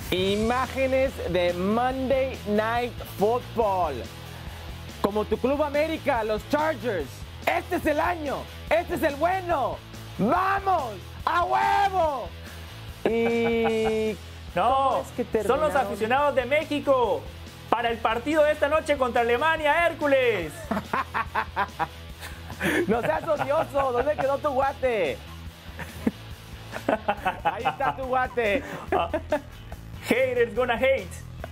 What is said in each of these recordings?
Imágenes de Monday Night Football. Como tu Club América, los Chargers. Este es el año. Este es el bueno. ¡Vamos! ¡A huevo! Y... No, es que son los aficionados de México para el partido de esta noche contra Alemania, Hércules. No seas odioso. ¿Dónde quedó tu guate? Ahí está tu guate. Haters gonna hate.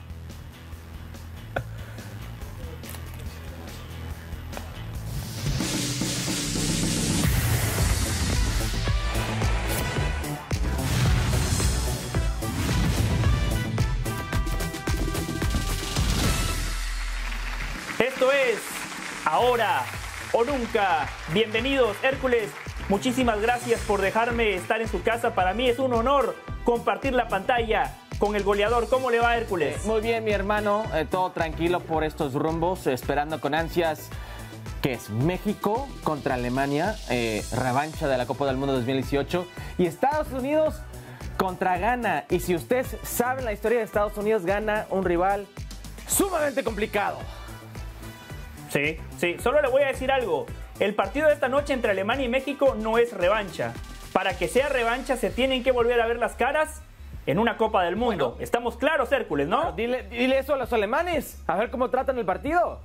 Esto es Ahora o Nunca. Bienvenidos, Hércules. Muchísimas gracias por dejarme estar en su casa. Para mí es un honor compartir la pantalla con el goleador. ¿Cómo le va, Hércules? Muy bien, mi hermano. Todo tranquilo por estos rumbos, esperando con ansias que es México contra Alemania, revancha de la Copa del Mundo 2018, y Estados Unidos contra Ghana. Y si usted sabe la historia de Estados Unidos, Ghana, un rival sumamente complicado. Sí, solo le voy a decir algo. El partido de esta noche entre Alemania y México no es revancha. Para que sea revancha se tienen que volver a ver las caras en una Copa del Mundo. Bueno, estamos claros, Hércules, ¿no? Dile eso a los alemanes, a ver cómo tratan el partido.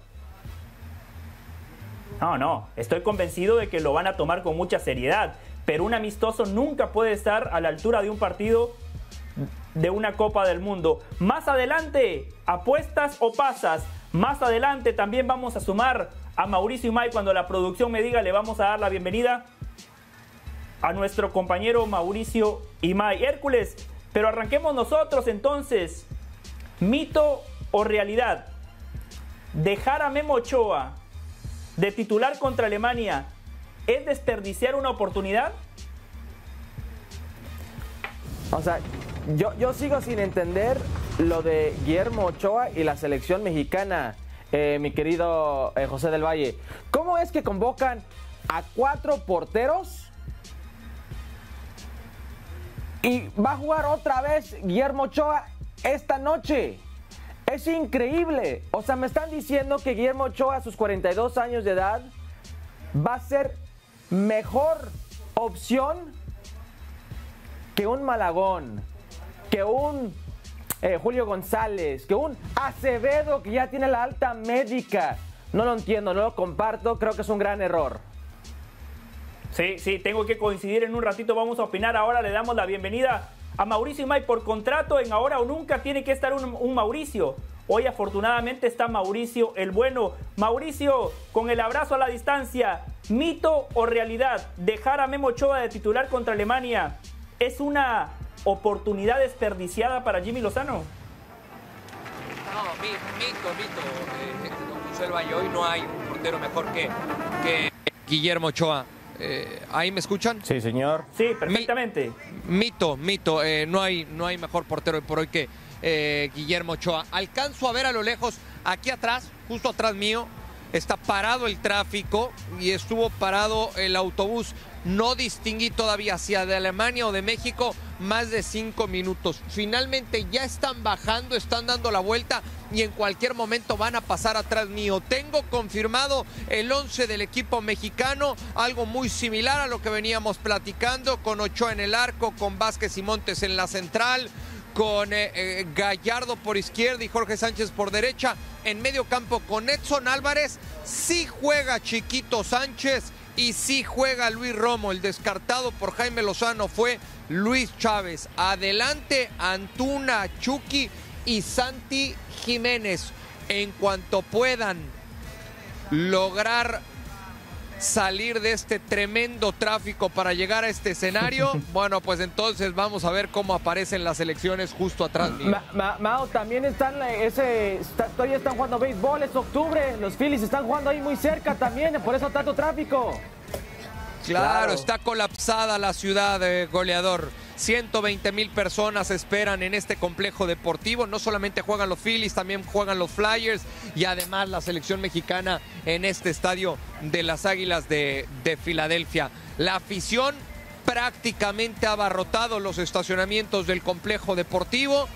No, estoy convencido de que lo van a tomar con mucha seriedad. Pero un amistoso nunca puede estar a la altura de un partido de una Copa del Mundo. Más adelante, apuestas o pasas. Más adelante también vamos a sumar a Mauricio Imay. Cuando la producción me diga, le vamos a dar la bienvenida a nuestro compañero Mauricio Imay. Hércules, pero arranquemos nosotros entonces. ¿Mito o realidad? ¿Dejar a Memo Ochoa de titular contra Alemania es desperdiciar una oportunidad? O sea, yo sigo sin entender lo de Guillermo Ochoa y la selección mexicana, mi querido José del Valle. ¿Cómo es que convocan a 4 porteros y va a jugar otra vez Guillermo Ochoa esta noche? Es increíble. O sea, me están diciendo que Guillermo Ochoa a sus 42 años de edad va a ser mejor opción que un Malagón, que un Julio González, que un Acevedo que ya tiene la alta médica. No lo entiendo, no lo comparto, creo que es un gran error. Sí, tengo que coincidir en un ratito, vamos a opinar. Ahora le damos la bienvenida a Mauricio Imay. Por contrato, en Ahora o Nunca tiene que estar un Mauricio. Hoy afortunadamente está Mauricio el bueno. Mauricio, con el abrazo a la distancia, ¿mito o realidad? ¿Dejar a Memo Ochoa de titular contra Alemania es una oportunidad desperdiciada para Jimmy Lozano? No, mito. José el Valle, hoy no hay un portero mejor que Guillermo Ochoa. ¿Ahí me escuchan? Sí, señor. Sí, perfectamente. Mito. No hay mejor portero hoy por hoy que Guillermo Ochoa. Alcanzo a ver a lo lejos, aquí atrás, justo atrás mío, está parado el tráfico y estuvo parado el autobús. No distinguí todavía si de Alemania o de México más de 5 minutos. Finalmente ya están bajando, están dando la vuelta y en cualquier momento van a pasar atrás mío. Tengo confirmado el 11 del equipo mexicano, algo muy similar a lo que veníamos platicando, con Ochoa en el arco, con Vázquez y Montes en la central, con Gallardo por izquierda y Jorge Sánchez por derecha. En medio campo con Edson Álvarez, sí juega Chiquito Sánchez y sí juega Luis Romo. El descartado por Jaime Lozano fue Luis Chávez. Adelante Antuna, Chucky y Santi Jiménez. En cuanto puedan lograr salir de este tremendo tráfico para llegar a este escenario, bueno, pues entonces vamos a ver cómo aparecen las elecciones justo atrás mío. Mao, también todavía están jugando béisbol, es octubre, los Phillies están jugando ahí muy cerca también, por eso tanto tráfico. Claro, está colapsada la ciudad, goleador. 120,000 personas esperan en este complejo deportivo. No solamente juegan los Phillies, también juegan los Flyers y además la selección mexicana en este estadio de las Águilas de Filadelfia. La afición prácticamente ha abarrotado los estacionamientos del complejo deportivo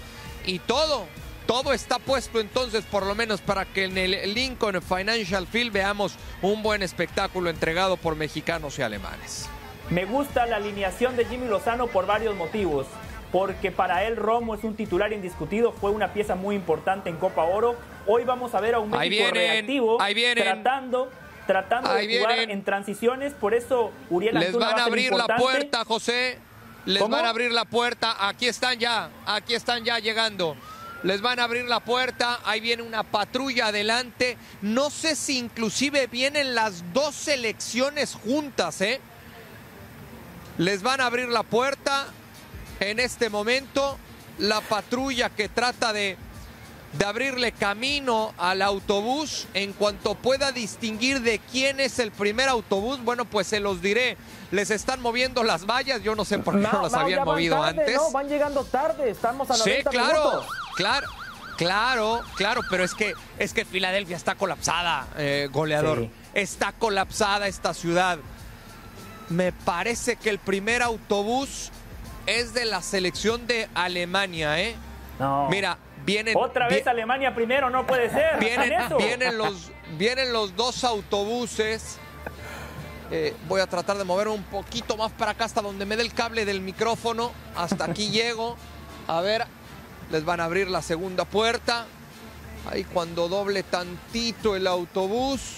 y todo está puesto entonces por lo menos para que en el Lincoln Financial Field veamos un buen espectáculo entregado por mexicanos y alemanes. Me gusta la alineación de Jimmy Lozano por varios motivos. Porque para él Romo es un titular indiscutido, fue una pieza muy importante en Copa Oro. Hoy vamos a ver a un México reactivo, tratando de jugar en transiciones. Por eso Uriel Antuna les van a abrir la puerta, José. Les van a abrir la puerta. Aquí están ya llegando. Les van a abrir la puerta, ahí viene una patrulla adelante. No sé si inclusive vienen las dos selecciones juntas, ¿eh? Les van a abrir la puerta. En este momento, la patrulla que trata de abrirle camino al autobús. En cuanto pueda distinguir de quién es el primer autobús, bueno, pues se los diré. Les están moviendo las vallas, yo no sé por qué no las habían movido antes. No, van llegando tarde, estamos a 90 minutos. Claro, pero es que Filadelfia está colapsada, goleador. Sí. Está colapsada esta ciudad. Me parece que el primer autobús es de la selección de Alemania, ¿eh? No. Mira, vienen... Otra vez Alemania primero, no puede ser. Vienen los dos autobuses. Voy a tratar de mover un poquito más para acá hasta donde me dé el cable del micrófono. Hasta aquí llego. A ver, les van a abrir la segunda puerta. Ahí cuando doble tantito el autobús.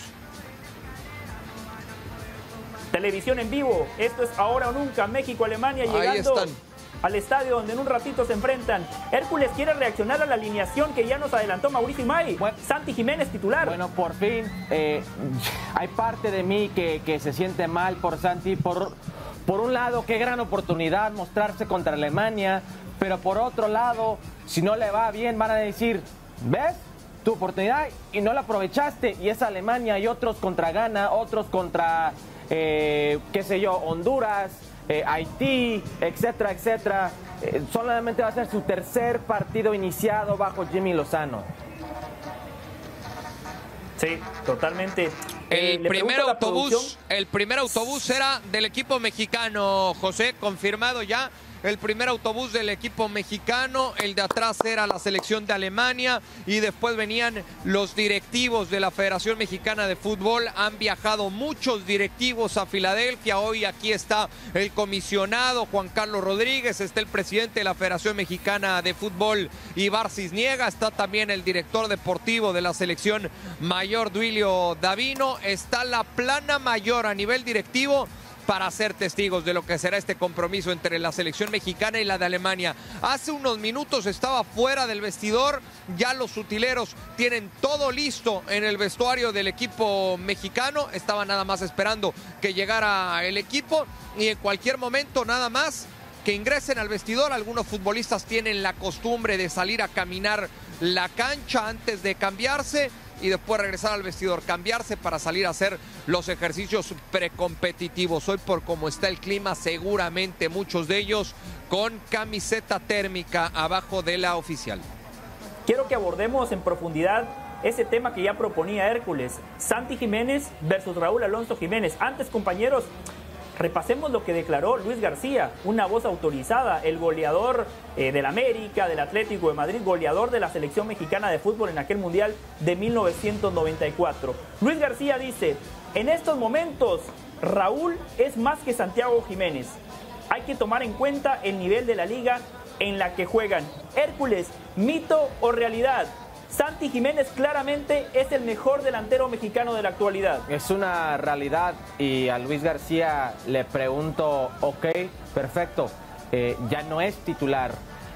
Televisión en vivo, esto es Ahora o Nunca, México-Alemania llegando al estadio donde en un ratito se enfrentan. Hércules quiere reaccionar a la alineación que ya nos adelantó Mauricio Imay. Santi Jiménez titular. Bueno, por fin, hay parte de mí que se siente mal por Santi. Por un lado, qué gran oportunidad mostrarse contra Alemania, pero por otro lado, si no le va bien, van a decir, ¿ves? Tu oportunidad y no la aprovechaste. Y es Alemania y otros contra Ghana, otros contra... qué sé yo, Honduras, Haití, etcétera, etcétera. Solamente va a ser su tercer partido iniciado bajo Jimmy Lozano. Sí, totalmente. El primer autobús era del equipo mexicano, José, confirmado ya. El primer autobús del equipo mexicano, el de atrás era la selección de Alemania y después venían los directivos de la Federación Mexicana de Fútbol. Han viajado muchos directivos a Filadelfia. Hoy aquí está el comisionado Juan Carlos Rodríguez, está el presidente de la Federación Mexicana de Fútbol Ibar Cisniega, está también el director deportivo de la selección mayor Duilio Davino, está la plana mayor a nivel directivo para ser testigos de lo que será este compromiso entre la selección mexicana y la de Alemania. Hace unos minutos estaba fuera del vestidor, ya los utileros tienen todo listo en el vestuario del equipo mexicano, estaban nada más esperando que llegara el equipo y en cualquier momento nada más que ingresen al vestidor. Algunos futbolistas tienen la costumbre de salir a caminar la cancha antes de cambiarse y después regresar al vestidor, cambiarse para salir a hacer los ejercicios precompetitivos. Hoy por cómo está el clima, seguramente muchos de ellos con camiseta térmica abajo de la oficial. Quiero que abordemos en profundidad ese tema que ya proponía Hércules, Santi Jiménez versus Raúl Alonso Jiménez. Antes, compañeros, repasemos lo que declaró Luis García, una voz autorizada, el goleador del América, del Atlético de Madrid, goleador de la selección mexicana de fútbol en aquel Mundial de 1994. Luis García dice, en estos momentos Raúl es más que Santiago Jiménez. Hay que tomar en cuenta el nivel de la liga en la que juegan. Hércules, ¿mito o realidad? Santi Jiménez claramente es el mejor delantero mexicano de la actualidad. Es una realidad y a Luis García le pregunto, ok, perfecto, ya no es titular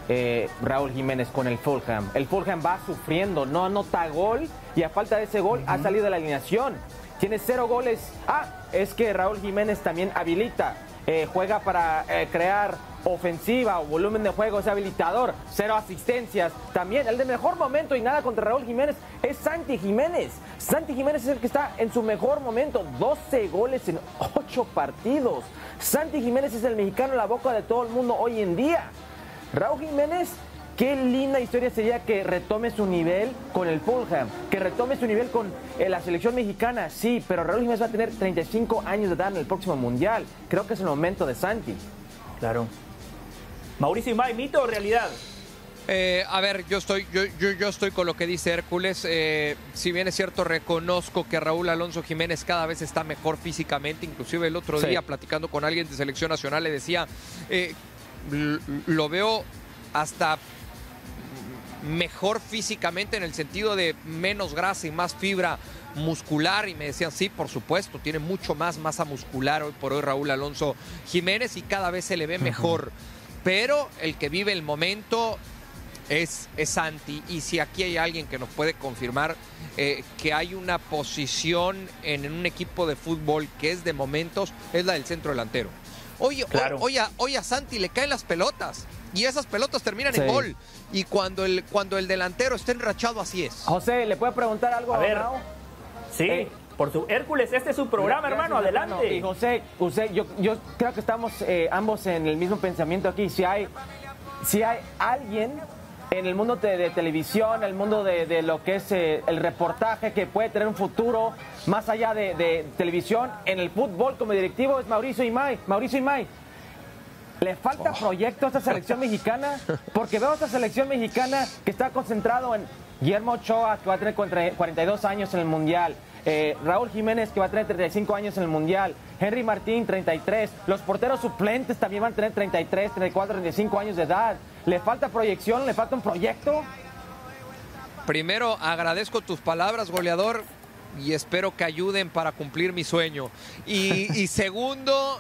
Raúl Jiménez con el Fulham. El Fulham va sufriendo, no anota gol y a falta de ese gol ha salido de la alineación. Tiene 0 goles. Es que Raúl Jiménez también habilita, juega para crear ofensiva o volumen de juego, es habilitador, 0 asistencias. También el de mejor momento y nada contra Raúl Jiménez es Santi Jiménez. Santi Jiménez es el que está en su mejor momento, 12 goles en 8 partidos. Santi Jiménez es el mexicano en la boca de todo el mundo hoy en día. Raúl Jiménez, qué linda historia sería que retome su nivel con el Fulham, que retome su nivel con la selección mexicana, sí, pero Raúl Jiménez va a tener 35 años de edad en el próximo Mundial. Creo que es el momento de Santi. Claro. Mauricio Imay, ¿mito o realidad? A ver, yo estoy con lo que dice Hércules. Si bien es cierto, reconozco que Raúl Alonso Jiménez cada vez está mejor físicamente. Inclusive el otro día, platicando con alguien de selección nacional, le decía, lo veo hasta mejor físicamente en el sentido de menos grasa y más fibra muscular, y me decían, sí, por supuesto, tiene mucho más masa muscular hoy por hoy Raúl Alonso Jiménez y cada vez se le ve mejor. Pero el que vive el momento es Santi, y si aquí hay alguien que nos puede confirmar que hay una posición en un equipo de fútbol que es de momentos, es la del centro delantero. Hoy a Santi le caen las pelotas y esas pelotas terminan en gol, y cuando el delantero está enrachado, así es. José, ¿le puedo preguntar algo? A ver, sí, por su Hércules, este es su programa, hermano, adelante. Hermano. Y José, yo creo que estamos ambos en el mismo pensamiento aquí. Si hay alguien en el mundo de televisión, el mundo de lo que es el reportaje, que puede tener un futuro más allá de televisión en el fútbol como directivo, es Mauricio Imay. ¿Le falta proyecto a esta selección mexicana? Porque veo a esta selección mexicana que está concentrado en Guillermo Ochoa, que va a tener 42 años en el Mundial. Raúl Jiménez, que va a tener 35 años en el Mundial. Henry Martín, 33. Los porteros suplentes también van a tener 33, 34, 35 años de edad. ¿Le falta proyección? ¿Le falta un proyecto? Primero, agradezco tus palabras, goleador, y espero que ayuden para cumplir mi sueño. Y segundo,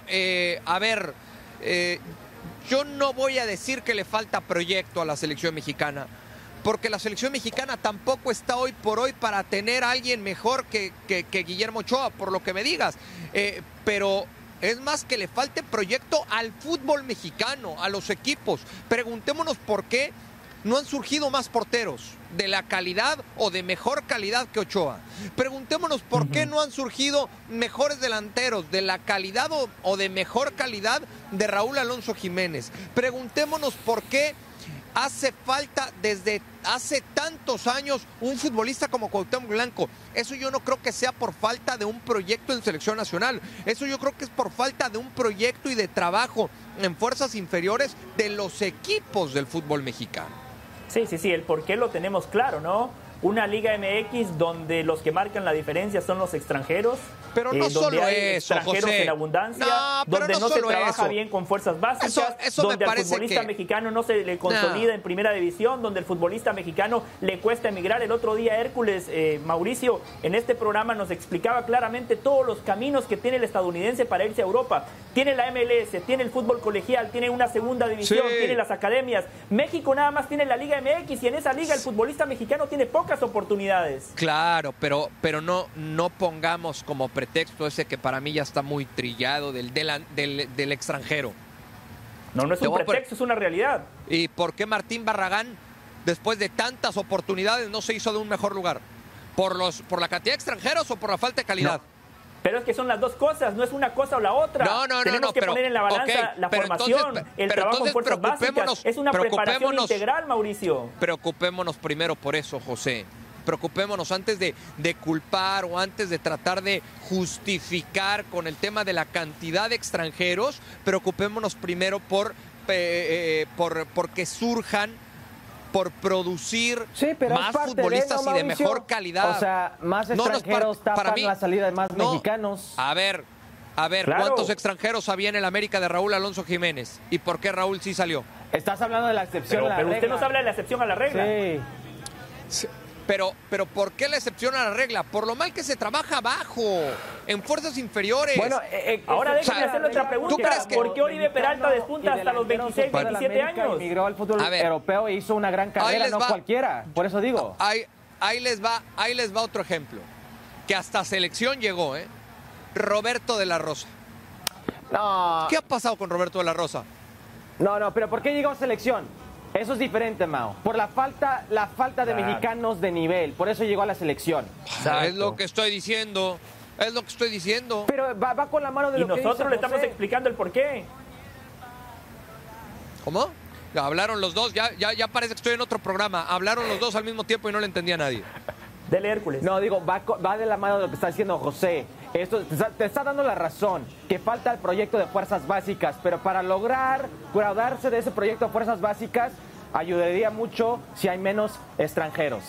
yo no voy a decir que le falta proyecto a la selección mexicana, porque la selección mexicana tampoco está hoy por hoy para tener a alguien mejor que Guillermo Ochoa, por lo que me digas. Pero es más que le falte proyecto al fútbol mexicano, a los equipos. Preguntémonos por qué no han surgido más porteros de la calidad o de mejor calidad que Ochoa. Preguntémonos por qué no han surgido mejores delanteros de la calidad o de mejor calidad de Raúl Alonso Jiménez. Preguntémonos por qué hace falta desde hace tantos años un futbolista como Cuauhtémoc Blanco. Eso yo no creo que sea por falta de un proyecto en selección nacional. Eso yo creo que es por falta de un proyecto y de trabajo en fuerzas inferiores de los equipos del fútbol mexicano. Sí, el por qué lo tenemos claro, ¿no? Una Liga MX donde los que marcan la diferencia son los extranjeros. Pero no solo hay eso, extranjeros José. En abundancia, donde no se trabaja bien con fuerzas básicas, eso donde me al futbolista mexicano no se le consolida en primera división, donde el futbolista mexicano le cuesta emigrar. El otro día Hércules, Mauricio, en este programa nos explicaba claramente todos los caminos que tiene el estadounidense para irse a Europa. Tiene la MLS, tiene el fútbol colegial, tiene una segunda división, tiene las academias. México nada más tiene la Liga MX, y en esa liga el futbolista mexicano tiene pocas oportunidades. Claro, pero no pongamos como pretexto ese que para mí ya está muy trillado del extranjero. No es un pretexto, es una realidad. ¿Y por qué Martín Barragán, después de tantas oportunidades, no se hizo de un mejor lugar? ¿Por la cantidad de extranjeros o por la falta de calidad? No. Pero es que son las dos cosas, no es una cosa o la otra. Tenemos que poner en la balanza la formación, el trabajo en fuerzas básicas. Es una preparación integral, Mauricio. Preocupémonos primero por eso, José. Preocupémonos antes de culpar o antes de tratar de justificar con el tema de la cantidad de extranjeros. Preocupémonos primero por que surjan, por producir más futbolistas y de mejor calidad. O sea, más extranjeros tapan la salida de más mexicanos. A ver, claro. ¿Cuántos extranjeros había en el América de Raúl Alonso Jiménez? ¿Y por qué Raúl sí salió? Estás hablando de la excepción a la regla. Pero usted nos habla de la excepción a la regla. Sí. Pero ¿por qué la excepción a la regla? Por lo mal que se trabaja abajo, en fuerzas inferiores. Bueno, ahora déjame hacerle otra pregunta. ¿Tú crees que ¿Por qué Oribe Peralta despunta hasta los 26, 27 años? Migró al fútbol europeo e hizo una gran carrera, no cualquiera. Por eso digo. Ahí les va otro ejemplo. Que hasta selección llegó, Roberto de la Rosa. No. ¿Qué ha pasado con Roberto de la Rosa? No, pero ¿por qué llegó a selección? Eso es diferente, Mao. Por la falta de mexicanos de nivel. Por eso llegó a la selección. Es lo que estoy diciendo. Pero va con la mano de lo que dice nosotros le estamos explicando el por qué. ¿Cómo? Ya hablaron los dos. Ya parece que estoy en otro programa. Hablaron los dos al mismo tiempo y no le entendía a nadie. Dele, Hércules. No, digo, va de la mano de lo que está diciendo José. Esto te está dando la razón, que falta el proyecto de fuerzas básicas, pero para lograr graduarse de ese proyecto de fuerzas básicas, ayudaría mucho si hay menos extranjeros.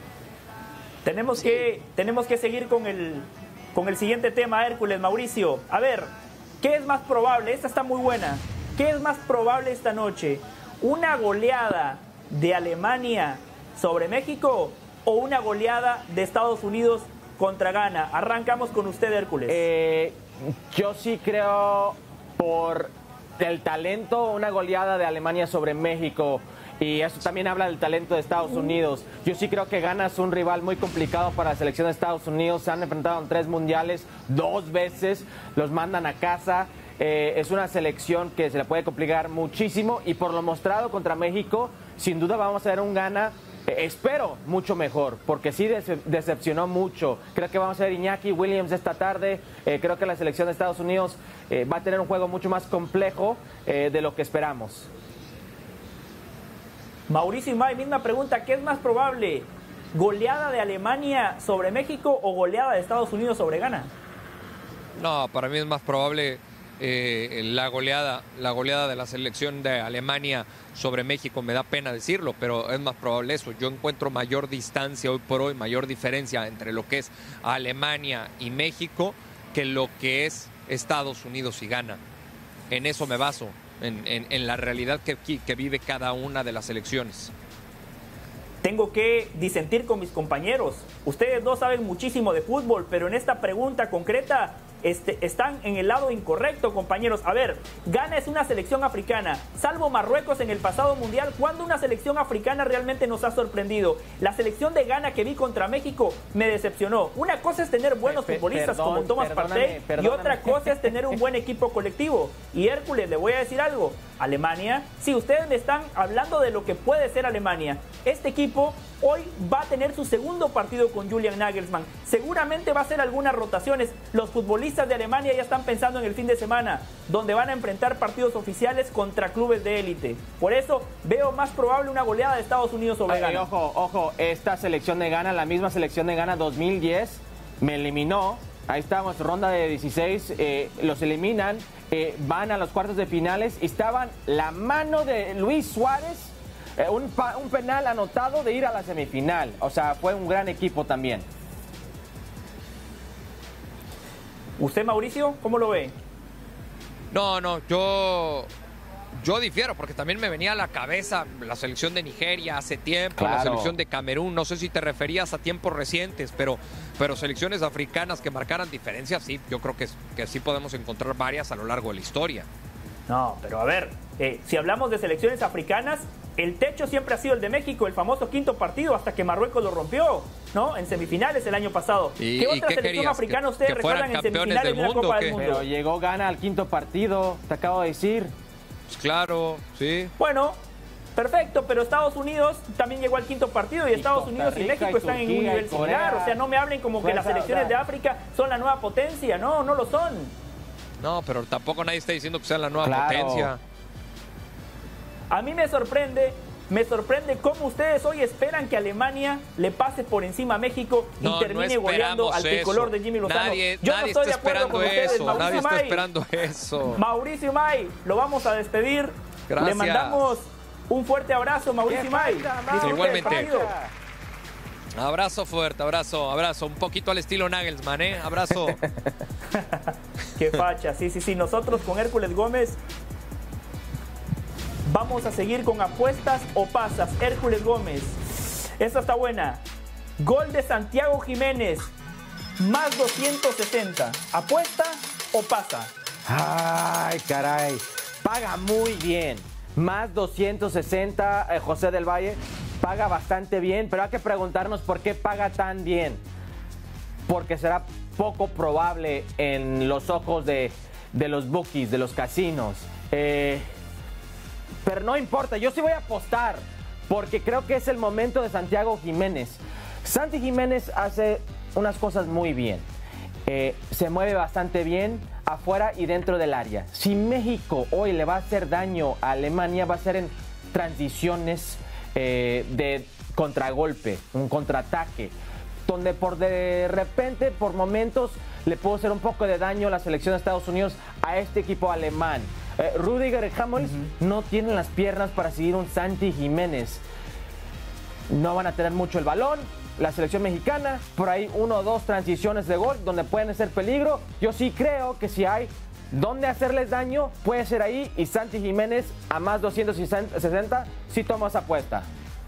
Tenemos que seguir con el siguiente tema, Hércules, Mauricio. A ver, ¿qué es más probable? Esta está muy buena. ¿Qué es más probable esta noche? ¿Una goleada de Alemania sobre México o una goleada de Estados Unidos contra Ghana? Arrancamos con usted, Hércules. Yo sí creo, por el talento, una goleada de Alemania sobre México. Y eso también habla del talento de Estados Unidos. Yo sí creo que Ghana es un rival muy complicado para la selección de Estados Unidos. Se han enfrentado en 3 mundiales, 2 veces, los mandan a casa. Es una selección que se le puede complicar muchísimo. Y por lo mostrado contra México, sin duda vamos a ver un Ghana, espero, mucho mejor. Porque sí decepcionó mucho. Creo que vamos a ver Iñaki Williams esta tarde. Creo que la selección de Estados Unidos va a tener un juego mucho más complejo de lo que esperamos. Mauricio y May, misma pregunta, ¿qué es más probable? ¿Goleada de Alemania sobre México o goleada de Estados Unidos sobre Ghana? No, para mí es más probable la goleada de la selección de Alemania sobre México. Me da pena decirlo, pero es más probable eso. Yo encuentro mayor distancia hoy por hoy, mayor diferencia entre lo que es Alemania y México que lo que es Estados Unidos y Ghana. En eso me baso. En la realidad que vive cada una de las selecciones. Tengo que disentir con mis compañeros. Ustedes dos saben muchísimo de fútbol, pero en esta pregunta concreta están en el lado incorrecto, compañeros. A ver, Ghana es una selección africana. Salvo Marruecos en el pasado mundial, ¿cuándo una selección africana realmente nos ha sorprendido? La selección de Ghana que vi contra México me decepcionó. Una cosa es tener buenos futbolistas como Thomas Partey y otra cosa es tener un buen equipo colectivo. Y Hércules, le voy a decir algo. Alemania, si ustedes me están hablando de lo que puede ser Alemania, este equipo hoy va a tener su segundo partido con Julian Nagelsmann. Seguramente va a hacer algunas rotaciones. Los futbolistas de Alemania ya están pensando en el fin de semana, donde van a enfrentar partidos oficiales contra clubes de élite. Por eso veo más probable una goleada de Estados Unidos sobre Ghana. Ojo, esta selección de Ghana, la misma selección de Ghana 2010, me eliminó. Ahí estamos, ronda de 16, los eliminan, van a los cuartos de finales y estaban la mano de Luis Suárez, un penal anotado de ir a la semifinal. O sea, fue un gran equipo también. ¿Usted, Mauricio, cómo lo ve? No, yo difiero, porque también me venía a la cabeza la selección de Nigeria hace tiempo, claro. La selección de Camerún, no sé si te referías a tiempos recientes, pero selecciones africanas que marcaran diferencias, sí, yo creo que sí podemos encontrar varias a lo largo de la historia. No, pero a ver, si hablamos de selecciones africanas, el techo siempre ha sido el de México, el famoso quinto partido, hasta que Marruecos lo rompió, ¿no? En semifinales el año pasado. ¿Qué otra selección africana ustedes recuerdan en semifinales de la Copa del Mundo? Pero llegó Ghana al quinto partido, te acabo de decir. Pues claro, sí. Bueno, perfecto, pero Estados Unidos también llegó al quinto partido y Estados Unidos y México están en un nivel similar. O sea, no me hablen como que las selecciones de África son la nueva potencia. No, no lo son. No, pero tampoco nadie está diciendo que sean la nueva potencia. A mí me sorprende cómo ustedes hoy esperan que Alemania le pase por encima a México y termine goleando al tricolor de Jimmy Lozano. Yo no estoy de acuerdo con ustedes. Nadie está esperando eso. Mauricio y May, lo vamos a despedir. Gracias. Le mandamos un fuerte abrazo, Mauricio y May. Igualmente. Abrazo fuerte, abrazo. Un poquito al estilo Nagelsmann, ¿eh? Abrazo. Qué facha, sí. Nosotros con Hércules Gómez vamos a seguir con apuestas o pasas. Hércules Gómez, esta está buena. Gol de Santiago Jiménez, más 260. ¿Apuesta o pasa? Ay, caray. Paga muy bien. Más 260, José del Valle. Paga bastante bien, pero hay que preguntarnos por qué paga tan bien. Porque será poco probable en los ojos de los bookies, de los casinos. Pero no importa, yo sí voy a apostar, porque creo que es el momento de Santiago Jiménez. Santi Jiménez hace unas cosas muy bien. Se mueve bastante bien afuera y dentro del área. Si México hoy le va a hacer daño a Alemania, va a ser en transiciones de contragolpe, un contraataque, donde de repente, por momentos, le puede hacer un poco de daño a la selección de Estados Unidos a este equipo alemán. Rudiger y Hummels no tienen las piernas para seguir un Santi Jiménez. No van a tener mucho el balón. La selección mexicana, por ahí 1 o 2 transiciones de gol donde pueden ser peligro. Yo sí creo que si hay donde hacerles daño, puede ser ahí. Y Santi Jiménez a más 260, sí tomo esa apuesta.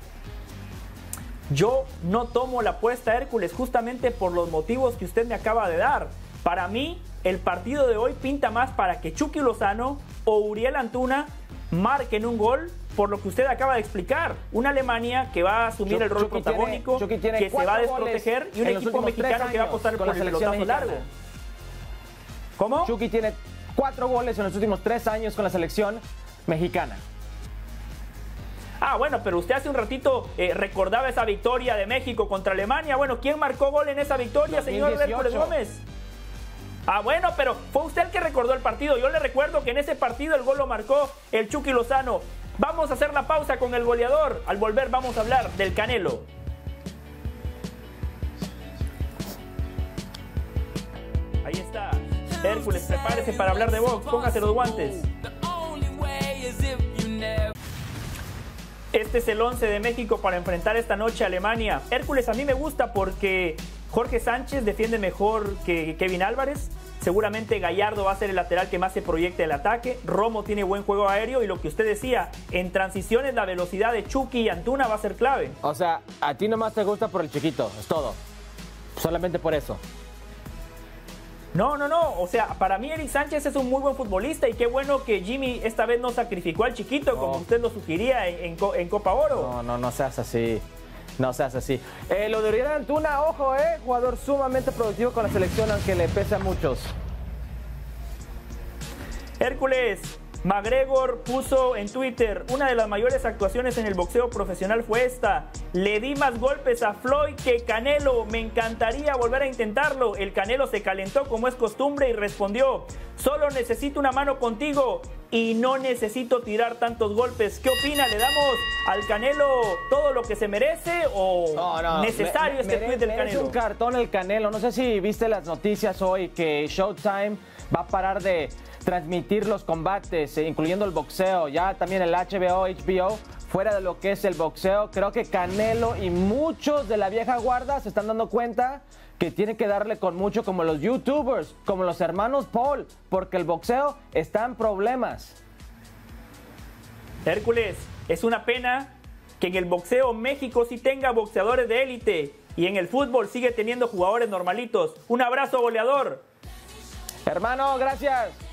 Yo no tomo la apuesta, Hércules, justamente por los motivos que usted me acaba de dar. Para mí, el partido de hoy pinta más para que Chucky Lozano o Uriel Antuna marquen un gol, por lo que usted acaba de explicar. Una Alemania que va a asumir el rol protagónico, que se va a desproteger, y un equipo mexicano que va a apostar por el pelotazo largo. ¿Cómo? Chucky tiene 4 goles en los últimos 3 años con la selección mexicana. Ah, bueno, pero usted hace un ratito recordaba esa victoria de México contra Alemania. Bueno, ¿quién marcó gol en esa victoria, 2018. Señor Hércules Gómez? Ah, bueno, pero fue usted el que recordó el partido. Yo le recuerdo que en ese partido el gol lo marcó el Chucky Lozano. Vamos a hacer la pausa con el goleador. Al volver vamos a hablar del Canelo. Ahí está. Hércules, prepárese para hablar de box. Póngase los guantes. Este es el 11 de México para enfrentar esta noche a Alemania. Hércules, a mí me gusta porque Jorge Sánchez defiende mejor que Kevin Álvarez. Seguramente Gallardo va a ser el lateral que más se proyecte el ataque. Romo tiene buen juego aéreo y lo que usted decía, en transiciones la velocidad de Chucky y Antuna va a ser clave. O sea, a ti nomás te gusta por el chiquito, es todo. Solamente por eso. No. O sea, para mí Eric Sánchez es un muy buen futbolista y qué bueno que Jimmy esta vez no sacrificó al chiquito como usted lo sugería en Copa Oro. No seas así. No seas así. Lo de Uriel Antuna, ojo, jugador sumamente productivo con la selección, aunque le pese a muchos. Hércules, McGregor puso en Twitter: una de las mayores actuaciones en el boxeo profesional fue esta. Le di más golpes a Floyd que Canelo. Me encantaría volver a intentarlo. El Canelo se calentó como es costumbre y respondió: solo necesito una mano contigo y no necesito tirar tantos golpes. ¿Qué opina? ¿Le damos al Canelo todo lo que se merece o necesario este tweet del Canelo? Es un cartón el Canelo. No sé si viste las noticias hoy que Showtime va a parar de transmitir los combates, incluyendo el boxeo, ya también el HBO, fuera de lo que es el boxeo. Creo que Canelo y muchos de la vieja guarda se están dando cuenta que tienen que darle con mucho, como los youtubers, como los hermanos Paul, porque el boxeo está en problemas. Hércules, es una pena que en el boxeo México sí tenga boxeadores de élite y en el fútbol sigue teniendo jugadores normalitos. Un abrazo, goleador. Hermano, gracias.